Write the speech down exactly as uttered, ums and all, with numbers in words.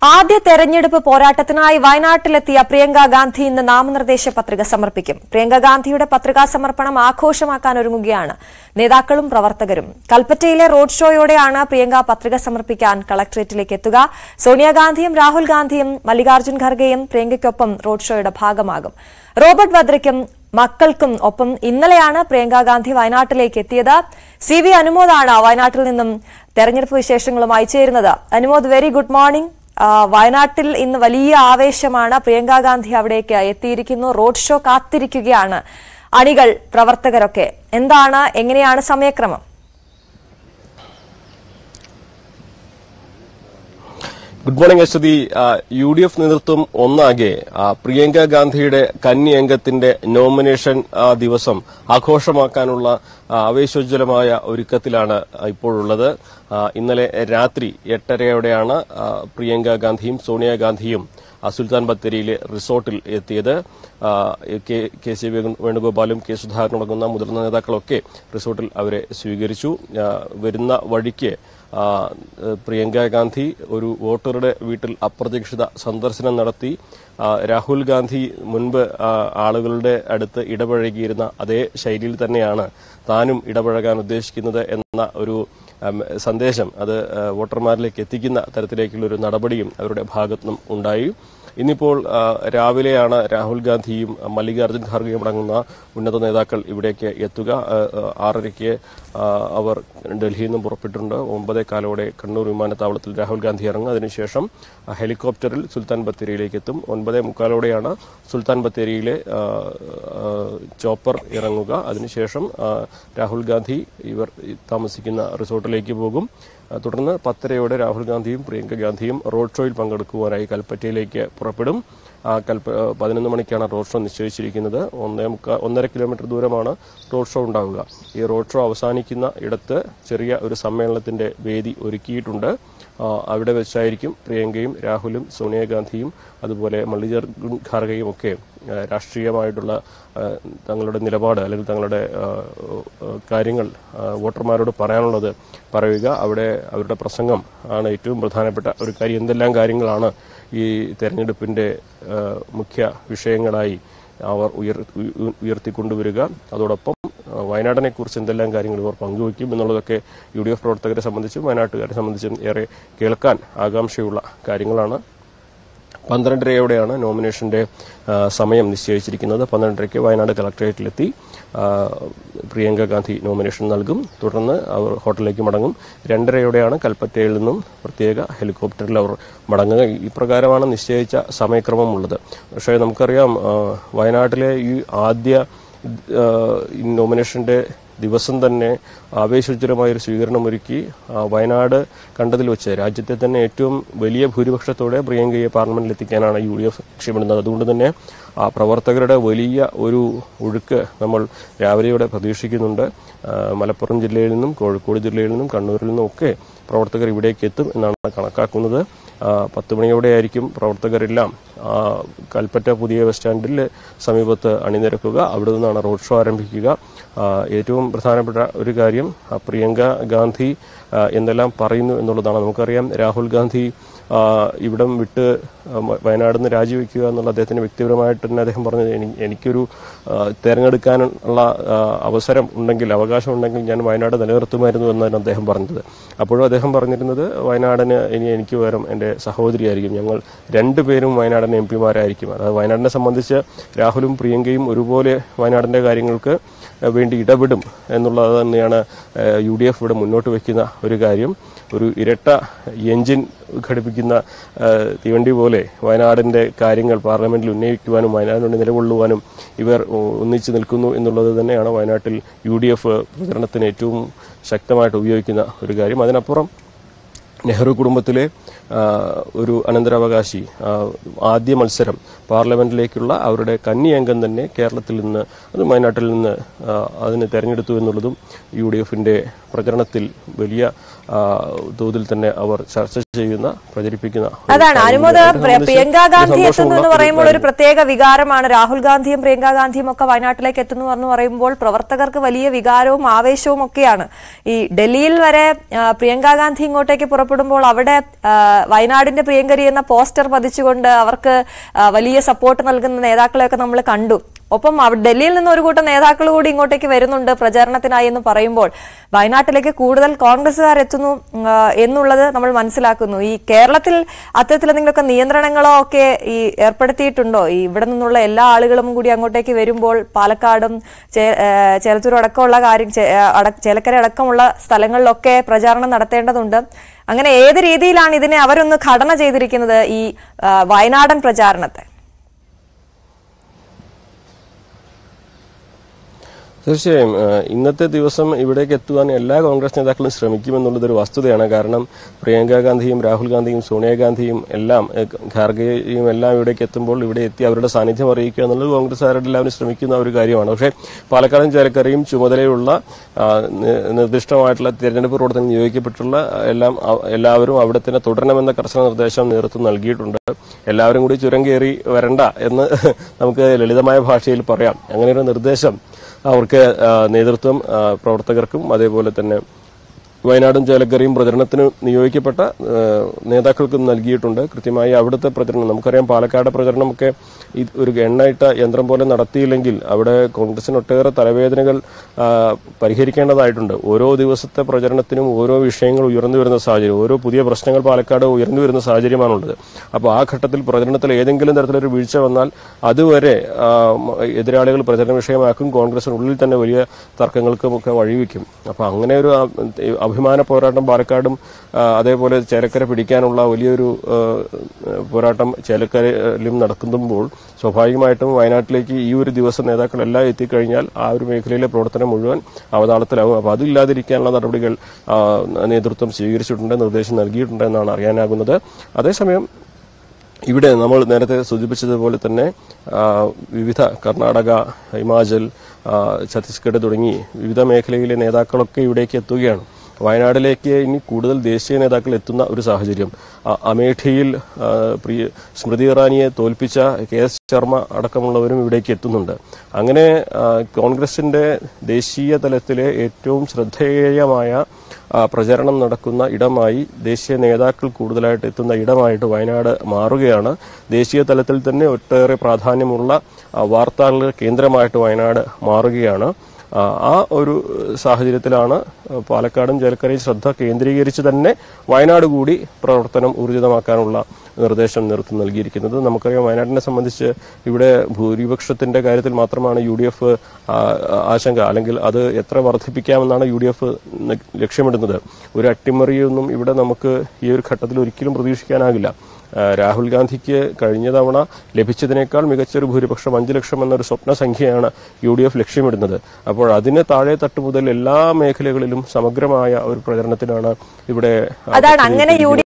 ആദ്യ തെരഞ്ഞെടുപ്പ് പോരാട്ടത്തിനായി വയനാട്ടിലെത്തിയ പ്രിയങ്ക ഗാന്ധി ഇന്ന് നാമനിർദ്ദേശ പത്രിക സമർപ്പിക്കും. പ്രിയങ്ക ഗാന്ധിയുടെ പത്രികാ സമർപ്പണം ആഘോഷമാക്കാനൊരുങ്ങുകയാണ് നേതാക്കളും പ്രവർത്തകരും. കൽപ്പറ്റയിലെ റോഡ് ഷോയോടെയാണ് പ്രിയങ്ക പത്രിക സമർപ്പിക്കാൻ കളക്ടറേറ്റിലേക്ക് എത്തുക. സോനിയ ഗാന്ധിയും രാഹുൽ ഗാന്ധിയും മല്ലികാർജുൻ ഖർഗെയും പ്രിയങ്കയ്ക്കൊപ്പം റോഡ് ഷോയുടെ ഭാഗമാകും. റോബർട്ട് വദ്രയ്ക്കും മക്കൾക്കും ഒപ്പം ഇന്നലെയാണ് പ്രിയങ്ക ഗാന്ധി വയനാട്ടിലേക്ക് എത്തിയത്. സി വി അനുമോദാണ് വയനാട്ടിൽ നിന്നും തെരഞ്ഞെടുപ്പ് വിശേഷങ്ങളുമായി ചേരുന്നത്. Anumod, very good morning. വയനാട്ടിൽ ഇന്ന് വലിയ ആവേശമാണ്. പ്രിയങ്ക ഗാന്ധി അവിടേക്ക് എത്തിയിരിക്കുന്നു. റോഡ് ഷോ കാത്തിരിക്കുകയാണ് അണികൾ, പ്രവർത്തകരൊക്കെ. എന്താണ്, എങ്ങനെയാണ് സമയക്രമം? Good morning Aswathy. U D F നേതൃത്വം ഒന്നാകെ പ്രിയങ്ക ഗാന്ധിയുടെ കന്നി അംഗത്തിന്റെ നോമിനേഷൻ ദിവസം ആഘോഷമാക്കാനുള്ള ആവേശോജ്വലമായ ഒരുക്കത്തിലാണ് ഇപ്പോഴുള്ളത്. ഇന്നലെ രാത്രി എട്ടരയോടെയാണ് പ്രിയങ്ക ഗാന്ധിയും സോണിയ ഗാന്ധിയും സുൽത്താൻ ബത്തേരിയിലെ റിസോർട്ടിൽ എത്തിയത്. കെ സി വേണുഗോപാലും കെ സുധാകരനും അടങ്ങുന്ന മുതിർന്ന നേതാക്കളൊക്കെ റിസോർട്ടിൽ അവരെ സ്വീകരിച്ചു. വരുന്ന വഴിക്ക് പ്രിയങ്ക ഗാന്ധി ഒരു വോട്ടറുടെ വീട്ടിൽ അപ്രതീക്ഷിത സന്ദർശനം നടത്തി. രാഹുൽ ഗാന്ധി മുൻപ് ആളുകളുടെ അടുത്ത് ഇടപഴകിയിരുന്ന അതേ ശൈലിയിൽ തന്നെയാണ് താനും ഇടപഴകാൻ ഉദ്ദേശിക്കുന്നത് എന്ന ഒരു സന്ദേശം അത് വോട്ടർമാരിലേക്ക് എത്തിക്കുന്ന തരത്തിലേക്കുള്ള ഒരു നടപടിയും അവരുടെ ഭാഗത്തുനിന്നും ഉണ്ടായി. ഇന്നിപ്പോൾ രാവിലെയാണ് രാഹുൽ ഗാന്ധിയും മല്ലികാർജുൻ ഖാർഗെയും അടങ്ങുന്ന ഉന്നത നേതാക്കൾ ഇവിടേക്ക് എത്തുക. ആറരയ്ക്ക് അവർ ഡൽഹിയിൽ നിന്നും പുറപ്പെട്ടിട്ടുണ്ട്. ഒമ്പതേ കാലോടെ കണ്ണൂർ വിമാനത്താവളത്തിൽ രാഹുൽ ഗാന്ധി ഇറങ്ങും. അതിനുശേഷം ഹെലികോപ്റ്ററിൽ സുൽത്താൻ ബത്തേരിയിലേക്ക് എത്തും. ഒൻപതേ മുക്കാലോടെയാണ് സുൽത്താൻ ബത്തേരിയിലെ ചോപ്പർ ഇറങ്ങുക. അതിനുശേഷം രാഹുൽ ഗാന്ധി ഇവർ താമസിക്കുന്ന റിസോർട്ടിലേക്ക് പോകും. തുടർന്ന് പത്തരയോടെ രാഹുൽ ഗാന്ധിയും പ്രിയങ്ക ഗാന്ധിയും റോഡ് ഷോയിൽ പങ്കെടുക്കുവാനായി കൽപ്പറ്റയിലേക്ക് പുറപ്പെടും. കൽപ്പ പതിനൊന്ന് മണിക്കാണ് റോഡ് ഷോ നിശ്ചയിച്ചിരിക്കുന്നത്. ഒന്നേ മുക്കാ ഒന്നര കിലോമീറ്റർ ദൂരമാണ് റോഡ് ഷോ ഉണ്ടാവുക. ഈ റോഡ് ഷോ അവസാനിക്കുന്ന ഇടത്ത് ചെറിയ ഒരു സമ്മേളനത്തിന്റെ വേദി ഒരുക്കിയിട്ടുണ്ട്. അവിടെ വെച്ചായിരിക്കും പ്രിയങ്കയും രാഹുലും സോണിയാഗാന്ധിയും അതുപോലെ മല്ലികാർജുൻ ഖാർഗെയും ഒക്കെ രാഷ്ട്രീയമായിട്ടുള്ള തങ്ങളുടെ നിലപാട് അല്ലെങ്കിൽ തങ്ങളുടെ കാര്യങ്ങൾ വോട്ടർമാരോട് പറയാനുള്ളത് പറയുക. അവിടെ അവരുടെ പ്രസംഗം ആണ് ഏറ്റവും പ്രധാനപ്പെട്ട ഒരു കാര്യം. എന്തെല്ലാം കാര്യങ്ങളാണ് ഈ തെരഞ്ഞെടുപ്പിന്റെ മുഖ്യ വിഷയങ്ങളായി അവർ ഉയർ ഉയർത്തിക്കൊണ്ടുവരിക, അതോടൊപ്പം വയനാടിനെ കുറിച്ച് എന്തെല്ലാം കാര്യങ്ങൾ ഇവർ പങ്കുവയ്ക്കും എന്നുള്ളതൊക്കെ യു ഡി എഫ് പ്രവർത്തകരെ സംബന്ധിച്ചും വയനാട്ടുകാരെ സംബന്ധിച്ചും ഏറെ കേൾക്കാൻ ആകാംക്ഷയുള്ള കാര്യങ്ങളാണ്. പന്ത്രണ്ടരയോടെയാണ് നോമിനേഷന്റെ സമയം നിശ്ചയിച്ചിരിക്കുന്നത്. പന്ത്രണ്ടരയ്ക്ക് വയനാട് കളക്ടറേറ്റിലെത്തി പ്രിയങ്ക ഗാന്ധി നോമിനേഷൻ നൽകും. തുടർന്ന് അവർ ഹോട്ടലിലേക്ക് മടങ്ങും. രണ്ടരയോടെയാണ് കൽപ്പറ്റയിൽ നിന്നും പ്രത്യേക ഹെലികോപ്റ്ററിൽ അവർ മടങ്ങുക. ഇപ്രകാരമാണ് നിശ്ചയിച്ച സമയക്രമമുള്ളത്. പക്ഷേ നമുക്കറിയാം, വയനാട്ടിലെ ഈ ആദ്യ നോമിനേഷന്റെ ദിവസം തന്നെ ആവേശോജ്വലമായൊരു സ്വീകരണമൊരുക്കി വയനാട് കണ്ടതിൽ വെച്ച് രാജ്യത്തെ തന്നെ ഏറ്റവും വലിയ ഭൂരിപക്ഷത്തോടെ പ്രിയങ്കയെ പാർലമെന്റിൽ എത്തിക്കാനാണ് യു ഡി എഫ് ലക്ഷ്യമിടുന്നത്. അതുകൊണ്ട് തന്നെ ആ പ്രവർത്തകരുടെ വലിയ ഒരു ഒഴുക്ക് നമ്മൾ രാവിലെയോടെ പ്രതീക്ഷിക്കുന്നുണ്ട്. മലപ്പുറം ജില്ലയിൽ നിന്നും കോഴിക്കോട് ജില്ലയിൽ നിന്നും കണ്ണൂരിൽ നിന്നും ഒക്കെ പ്രവർത്തകർ ഇവിടേക്ക് എത്തും എന്നാണ് കണക്കാക്കുന്നത്. പത്ത് മണിയോടെയായിരിക്കും പ്രവർത്തകരെല്ലാം കൽപ്പറ്റ പുതിയ ബസ് സ്റ്റാൻഡിൽ സമീപത്ത് അണിനിരക്കുക. അവിടെ നിന്നാണ് റോഡ് ഷോ ആരംഭിക്കുക. ഏറ്റവും പ്രധാനപ്പെട്ട ഒരു കാര്യം പ്രിയങ്ക ഗാന്ധി എന്തെല്ലാം പറയുന്നു എന്നുള്ളതാണ്. നമുക്കറിയാം, രാഹുൽ ഗാന്ധി ഇവിടം വിട്ട് വയനാട് നിന്ന് രാജിവെക്കുക എന്നുള്ള അദ്ദേഹത്തിന് വ്യക്തിപരമായിട്ട് തന്നെ അദ്ദേഹം പറഞ്ഞത്, എനിക്കൊരു തെരഞ്ഞെടുക്കാനുള്ള അവസരം ഉണ്ടെങ്കിൽ, അവകാശം ഉണ്ടെങ്കിൽ ഞാൻ വയനാട് നിലനിർത്തുമായിരുന്നു എന്നാണ് അദ്ദേഹം പറഞ്ഞത്. അപ്പോഴും അദ്ദേഹം പറഞ്ഞിരുന്നത് വയനാടിന് ഇനി എനിക്ക് പകരം എൻ്റെ സഹോദരിയായിരിക്കും, ഞങ്ങൾ രണ്ടുപേരും വയനാടിന് എം പിമാരായിരിക്കും. അതായത് വയനാടിനെ സംബന്ധിച്ച് രാഹുലും പ്രിയങ്കയും ഒരുപോലെ വയനാടിൻ്റെ കാര്യങ്ങൾക്ക് വേണ്ടി ഇടപെടും എന്നുള്ളത് തന്നെയാണ് യു ഡി എഫ് ഇവിടെ മുന്നോട്ട് വയ്ക്കുന്ന ഒരു കാര്യം. ഒരു ഇരട്ട എഞ്ചിൻ ഘടിപ്പിക്കുന്ന തീവണ്ടി പോലെ വയനാടിന്റെ കാര്യങ്ങൾ പാർലമെന്റിൽ ഉന്നയിക്കുവാനും വയനാടിനുവേണ്ടി നിലകൊള്ളുവാനും ഇവർ ഒന്നിച്ചു നിൽക്കുന്നു എന്നുള്ളത് തന്നെയാണ് വയനാട്ടിൽ യു ഡി എഫ് പ്രചരണത്തിന് ഏറ്റവും ശക്തമായിട്ട് ഉപയോഗിക്കുന്ന ഒരു കാര്യം. അതിനപ്പുറം നെഹ്റു കുടുംബത്തിലെ ഒരു അനന്തരാവകാശി ആദ്യ മത്സരം പാർലമെന്റിലേക്കുള്ള അവരുടെ കന്നി അംഗം തന്നെ കേരളത്തിൽ നിന്ന് അത് വയനാട്ടിൽ നിന്ന് അതിന് തെരഞ്ഞെടുത്തു എന്നുള്ളതും യു ഡി എഫിന്റെ പ്രചരണത്തിൽ വലിയ തോതിൽ തന്നെ അവർ ചർച്ച ചെയ്യുന്ന പ്രചരിപ്പിക്കുന്ന അതാണ് അനുമോദ. പ്രിയങ്ക ഗാന്ധി എത്തുന്നു എന്ന് പറയുമ്പോൾ ഒരു പ്രത്യേക വികാരമാണ്. രാഹുൽ ഗാന്ധിയും പ്രിയങ്ക ഗാന്ധിയും ഒക്കെ വയനാട്ടിലേക്ക് എത്തുന്നു എന്ന് പറയുമ്പോൾ പ്രവർത്തകർക്ക് വലിയ വികാരവും ആവേശവും ഒക്കെയാണ്. ഈ ഡൽഹിയിൽ വരെ പ്രിയങ്ക ഗാന്ധി ഇങ്ങോട്ടേക്ക് പുറപ്പെടുമ്പോൾ അവിടെ വയനാടിന്റെ പ്രിയങ്കരി എന്ന പോസ്റ്റർ പതിച്ചുകൊണ്ട് അവർക്ക് വലിയ സപ്പോർട്ട് നൽകുന്ന നേതാക്കളെയൊക്കെ നമ്മൾ കണ്ടു. ഒപ്പം ഡൽഹിയിൽ നിന്ന് ഒരു കൂട്ടം നേതാക്കൾ കൂടി ഇങ്ങോട്ടേക്ക് വരുന്നുണ്ട് പ്രചാരണത്തിനായി എന്ന് പറയുമ്പോൾ വയനാട്ടിലേക്ക് കൂടുതൽ കോൺഗ്രസുകാർ എത്തുന്നു എന്നുള്ളത് നമ്മൾ മനസ്സിലാക്കുന്നു. ഈ കേരളത്തിൽ അത്തരത്തിൽ എന്തെങ്കിലുമൊക്കെ നിയന്ത്രണങ്ങളോ ഒക്കെ ഈ ഏർപ്പെടുത്തിയിട്ടുണ്ടോ? ഈ ഇവിടെ നിന്നുള്ള എല്ലാ ആളുകളും കൂടി അങ്ങോട്ടേക്ക് വരുമ്പോൾ പാലക്കാടും ചേലത്തൂരും അടക്കമുള്ള കാര്യം ചേലക്കര അടക്കമുള്ള സ്ഥലങ്ങളിലൊക്കെ പ്രചാരണം നടത്തേണ്ടതുണ്ട്. അങ്ങനെ ഏത് രീതിയിലാണ് ഇതിനെ അവരൊന്ന് ഘടന ചെയ്തിരിക്കുന്നത് ഈ വയനാടൻ പ്രചാരണത്തെ? തീർച്ചയായും ഇന്നത്തെ ദിവസം ഇവിടേക്ക് എത്തുവാൻ എല്ലാ കോൺഗ്രസ് നേതാക്കളും ശ്രമിക്കുമെന്നുള്ളതൊരു വസ്തുതയാണ്. കാരണം പ്രിയങ്ക ഗാന്ധിയും രാഹുൽ ഗാന്ധിയും സോണിയാഗാന്ധിയും എല്ലാം ഖാർഗെയും എല്ലാം ഇവിടേക്ക് എത്തുമ്പോൾ ഇവിടെ എത്തി അവരുടെ സാന്നിധ്യം അറിയിക്കുക എന്നുള്ളത് കോൺഗ്രസുകാരുടെ എല്ലാവരും ശ്രമിക്കുന്ന ഒരു കാര്യമാണ്. പക്ഷേ പാലക്കാടും ചേലക്കരയും ചുമതലയുള്ള നിർദ്ദിഷ്ടമായിട്ടുള്ള തെരഞ്ഞെടുപ്പ് പ്രവർത്തനം നിയോഗിക്കപ്പെട്ടുള്ള എല്ലാം എല്ലാവരും അവിടെ തന്നെ തുടരണമെന്ന കർശന നിർദ്ദേശം നേതൃത്വം നൽകിയിട്ടുണ്ട്. എല്ലാവരും കൂടി ചുരം കയറി വരണ്ട എന്ന് നമുക്ക് ലളിതമായ ഭാഷയിൽ പറയാം. അങ്ങനെയൊരു നിർദ്ദേശം അവർക്ക് നേതൃത്വം പ്രവർത്തകർക്കും അതേപോലെ തന്നെ വയനാടും ചേലക്കരയും പ്രചരണത്തിന് നിയോഗിക്കപ്പെട്ട നേതാക്കൾക്കും നൽകിയിട്ടുണ്ട്. കൃത്യമായി അവിടുത്തെ പ്രചരണം നമുക്കറിയാം. പാലക്കാട് പ്രചരണമൊക്കെ ഒരു എണ്ണയിട്ട യന്ത്രം പോലെ നടത്തിയില്ലെങ്കിൽ അവിടെ കോൺഗ്രസിന് ഒട്ടേറെ തലവേദനകൾ പരിഹരിക്കേണ്ടതായിട്ടുണ്ട്. ഓരോ ദിവസത്തെ പ്രചരണത്തിനും ഓരോ വിഷയങ്ങൾ ഉയർന്നു വരുന്ന സാഹചര്യം, ഓരോ പുതിയ പ്രശ്നങ്ങൾ പാലക്കാട് ഉയർന്നു വരുന്ന സാഹചര്യമാണുള്ളത്. അപ്പോൾ ആ ഘട്ടത്തിൽ പ്രചരണത്തിൽ ഏതെങ്കിലും തരത്തിലൊരു വീഴ്ച വന്നാൽ അതുവരെ എതിരാളികൾ പ്രചരണ വിഷയമാക്കും. കോൺഗ്രസിനുള്ളിൽ തന്നെ വലിയ തർക്കങ്ങൾക്കുമൊക്കെ വഴിവെക്കും. അപ്പോൾ അങ്ങനെ ഒരു അഭിമാന പോരാട്ടം പാലക്കാടും അതേപോലെ ചേലക്കര പിടിക്കാനുള്ള വലിയൊരു പോരാട്ടം ചേലക്കരയിലും നടക്കുമ്പോൾ സ്വാഭാവികമായിട്ടും വയനാട്ടിലേക്ക് ഈ ഒരു ദിവസം നേതാക്കളെല്ലാം എത്തിക്കഴിഞ്ഞാൽ ആ ഒരു മേഖലയിലെ പ്രവർത്തനം മുഴുവൻ അവതാളത്തിലാവും. അപ്പോൾ അതില്ലാതിരിക്കാനുള്ള നടപടികൾ നേതൃത്വം സ്വീകരിച്ചിട്ടുണ്ട്, നിർദ്ദേശം നൽകിയിട്ടുണ്ട് എന്നാണ് അറിയാനാകുന്നത്. അതേസമയം ഇവിടെ നമ്മൾ നേരത്തെ സൂചിപ്പിച്ചതുപോലെ തന്നെ വിവിധ കർണാടക, ഹിമാചൽ, ഛത്തീസ്ഗഡ് തുടങ്ങി വിവിധ മേഖലയിലെ നേതാക്കളൊക്കെ ഇവിടേക്ക് എത്തുകയാണ്. വയനാട്ടിലേക്ക് ഇനി കൂടുതൽ ദേശീയ നേതാക്കൾ എത്തുന്ന ഒരു സാഹചര്യം. അമേഠിയിൽ സ്മൃതി ഇറാനിയെ തോൽപ്പിച്ച കെ എസ് ശർമ്മ അടക്കമുള്ളവരും ഇവിടേക്ക് എത്തുന്നുണ്ട്. അങ്ങനെ കോൺഗ്രസിന്റെ ദേശീയ തലത്തിലെ ഏറ്റവും ശ്രദ്ധേയമായ പ്രചരണം നടക്കുന്ന ഇടമായി, ദേശീയ നേതാക്കൾ കൂടുതലായിട്ട് എത്തുന്ന ഇടമായിട്ട് വയനാട് മാറുകയാണ്. ദേശീയ തലത്തിൽ തന്നെ ഒട്ടേറെ പ്രാധാന്യമുള്ള വാർത്താകളുടെ കേന്ദ്രമായിട്ട് വയനാട് മാറുകയാണ്. ആ ഒരു സാഹചര്യത്തിലാണ് പാലക്കാടും ചേലക്കരയും ശ്രദ്ധ കേന്ദ്രീകരിച്ച് തന്നെ വയനാട് കൂടി പ്രവർത്തനം ഊർജിതമാക്കാനുള്ള നിർദ്ദേശം നേതൃത്വം നൽകിയിരിക്കുന്നത്. നമുക്കറിയാം, വയനാടിനെ സംബന്ധിച്ച് ഇവിടെ ഭൂരിപക്ഷത്തിന്റെ കാര്യത്തിൽ മാത്രമാണ് യു ഡി എഫ് ആശങ്ക, അല്ലെങ്കിൽ അത് എത്ര വർദ്ധിപ്പിക്കാമെന്നാണ് യു ഡി എഫ് ലക്ഷ്യമിടുന്നത്. ഒരു അട്ടിമറിയൊന്നും ഇവിടെ നമുക്ക് ഈ ഒരു ഘട്ടത്തിൽ ഒരിക്കലും പ്രതീക്ഷിക്കാനാകില്ല. രാഹുൽ ഗാന്ധിക്ക് കഴിഞ്ഞ തവണ ലഭിച്ചതിനേക്കാൾ മികച്ചൊരു ഭൂരിപക്ഷം അഞ്ചു ലക്ഷം എന്നൊരു സ്വപ്ന സംഖ്യയാണ് യു ഡി എഫ് ലക്ഷ്യമിടുന്നത്. അപ്പോൾ അതിന് താഴെ തട്ട് മുതൽ എല്ലാ മേഖലകളിലും സമഗ്രമായ ഒരു പ്രചരണത്തിനാണ് ഇവിടെ